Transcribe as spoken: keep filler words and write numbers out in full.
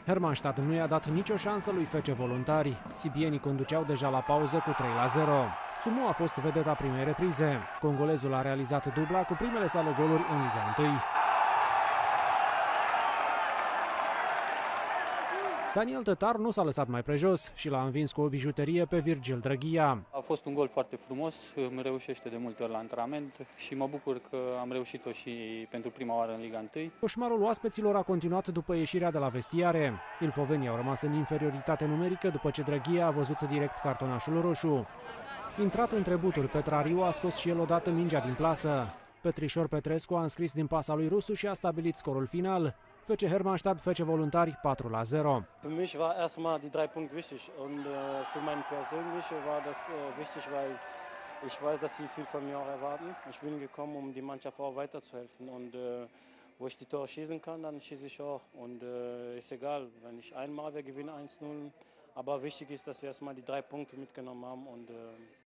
Hermannstadt nu i-a dat nicio șansă lui F C Voluntari. Sibienii conduceau deja la pauză cu trei la zero. Tsumu a fost vedeta primei reprize. Congolezul a realizat dubla cu primele sale goluri în Liga unu. Daniel Tătar nu s-a lăsat mai prejos și l-a învins cu o bijuterie pe Virgil Drăghia. A fost un gol foarte frumos, îmi reușește de multe ori la antrenament și mă bucur că am reușit-o și pentru prima oară în Liga unu. Coșmarul oaspeților a continuat după ieșirea de la vestiare. Ilfovenii au rămas în inferioritate numerică după ce Drăghia a văzut direct cartonașul roșu. Intrat între buturi, Petrariu a scos și el odată mingea din plasă. Petrișor Petrescu a înscris din pasa lui Rusu și a stabilit scorul final. F C Hermannstadt, F C Voluntari patru la zero. Für mich war erstmal die drei Punkte wichtig und äh, für mein persönliche war das äh, wichtig, weil ich weiß, dass sie viel von mir auch erwarten. Ich bin gekommen, um die Mannschaft auch weiterzuhelfen und äh, wo ich die Tore schießen kann, dann schieße ich auch und äh, ist egal, wenn ich einmal wir gewinnen eins null, aber wichtig ist, dass wir erstmal die drei Punkte mitgenommen haben und äh,